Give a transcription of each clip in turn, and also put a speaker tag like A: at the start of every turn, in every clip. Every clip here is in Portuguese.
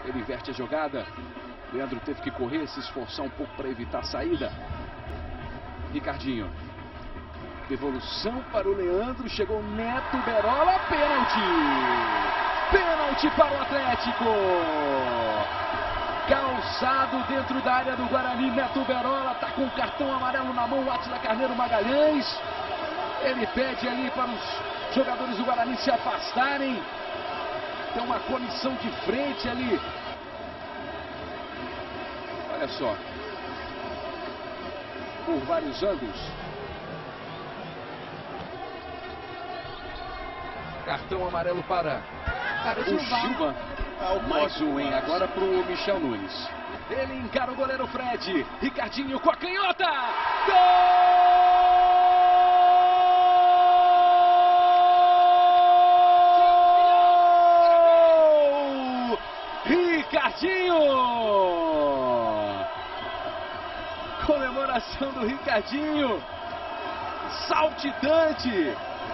A: Ele inverte a jogada. Leandro teve que correr, se esforçar um pouco para evitar a saída. Ricardinho. Devolução para o Leandro. Chegou Neto Berola. Pênalti. Pênalti para o Atlético. Calçado dentro da área do Guarani. Neto Berola está com o cartão amarelo na mão. Átila Carneiro Magalhães. Ele pede ali para os jogadores do Guarani se afastarem. Tem uma comissão de frente ali. Olha só. Por vários ângulos. Cartão amarelo para o Gilvan. Mais um, hein? Agora para o Michel Nunes. Ele encara o goleiro Fred. Ricardinho com a canhota. Gol! Ricardinho! Comemoração do Ricardinho. Saltitante.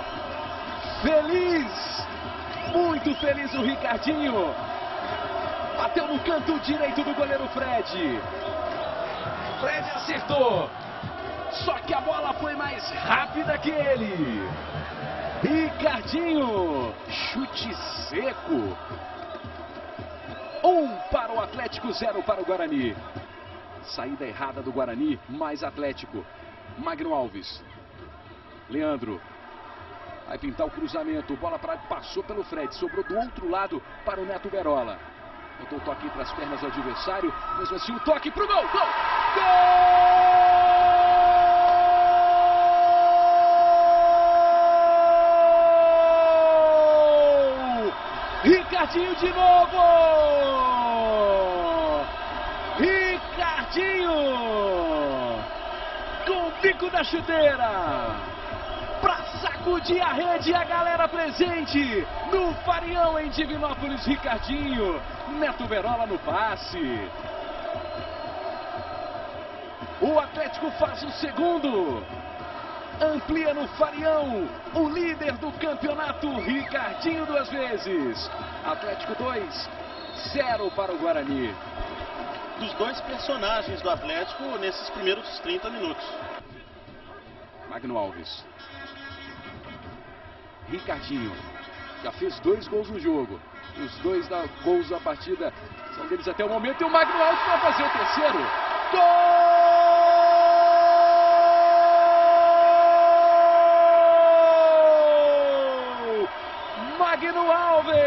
A: Feliz. Muito feliz o Ricardinho. Bateu no canto direito do goleiro Fred. Fred acertou. Só que a bola foi mais rápida que ele. Ricardinho. Chute seco. 1 para o Atlético, 0 para o Guarani. Saída errada do Guarani, mais Atlético. Magno Alves. Leandro. Vai pintar o cruzamento. Bola para passou pelo Fred. Sobrou do outro lado para o Neto Berola. Botou o toque para as pernas do adversário. Mesmo assim, o toque para o gol. Gol! Gol! Ricardinho de novo! Ricardinho! Com o bico da chuteira! Pra sacudir a rede e a galera presente no Farião em Divinópolis. Ricardinho, Neto Berola no passe. O Atlético faz o segundo. Amplia no Farião. O líder do campeonato, Ricardinho, 2 vezes. Atlético 2, 0 para o Guarani.
B: Dos 2 personagens do Atlético nesses primeiros 30 minutos.
A: Magno Alves. Ricardinho, já fez 2 gols no jogo. Os 2 gols da partida são deles até o momento. E o Magno Alves vai fazer o terceiro. Gol! Magno Alves!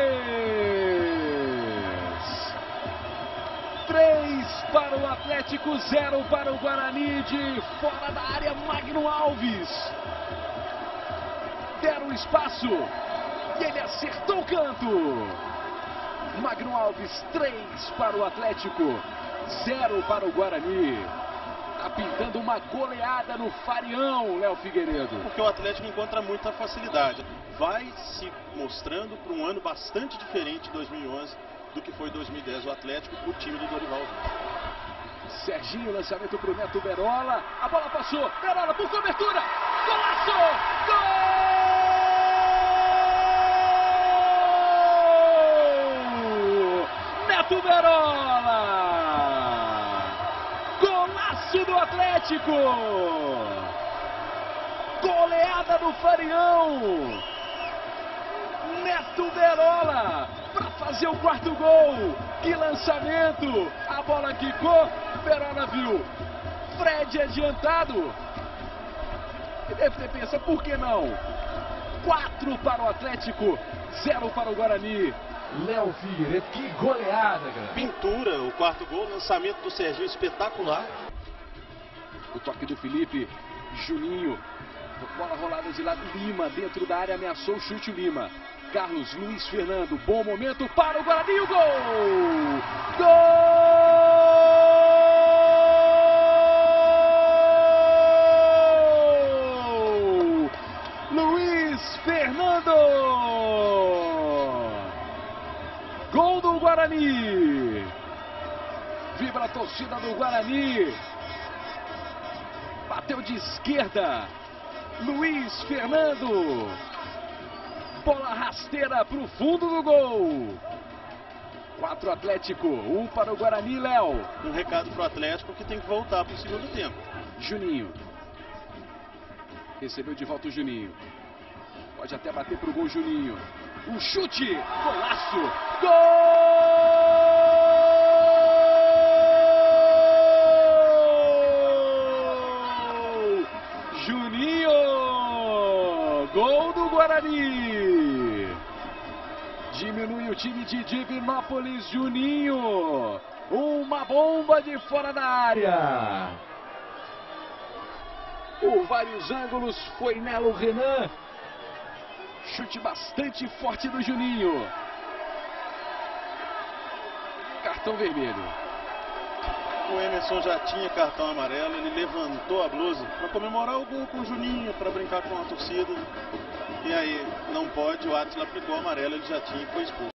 A: 3 para o Atlético, 0 para o Guarani. De fora da área, Magno Alves. Deram espaço e ele acertou o canto. Magno Alves, 3 para o Atlético, 0 para o Guarani. Está pintando uma goleada no Farião, Léo Figueiredo.
B: Porque o Atlético encontra muita facilidade. Vai se mostrando para um ano bastante diferente de 2011 do que foi 2010 o Atlético, o time do Dorival.
A: Serginho, lançamento para o Neto Berola. A bola passou. Berola por cobertura. Golaço! Gol! Neto Berola! Golaço do Atlético! Goleada do Farião! Neto Berola para fazer o 4º gol. Que lançamento! A bola quicou, Berola viu. Fred adiantado. E deve ter pensado, por que não? 4 para o Atlético, 0 para o Guarani. Léo Figueiredo, que goleada, cara.
B: Pintura, o 4º gol, lançamento do Serginho espetacular.
A: O toque do Felipe, Juninho. Bola rolada de lado, Lima dentro da área, ameaçou o chute, Lima. Carlos, Luiz Fernando, bom momento para o Guarani, o gol! Gol! Luiz Fernando! Gol do Guarani! Vibra a torcida do Guarani! Bateu de esquerda! Luiz Fernando. Bola rasteira para o fundo do gol. 4 Atlético, 1 para o Guarani, Léo.
B: Um recado para o Atlético que tem que voltar para o segundo tempo.
A: Juninho. Recebeu de volta o Juninho. Pode até bater pro gol, Juninho. Um chute, golaço, gol! Juninho! Gol do Guarani! Diminui o time de Divinópolis, Juninho. Uma bomba de fora da área. Por vários ângulos foi Nelo Renan. Chute bastante forte do Juninho. Cartão vermelho.
B: O Emerson já tinha cartão amarelo, ele levantou a blusa para comemorar o gol com o Juninho, para brincar com a torcida. E aí, não pode, o Átila aplicou o amarelo, ele já tinha e foi expulso.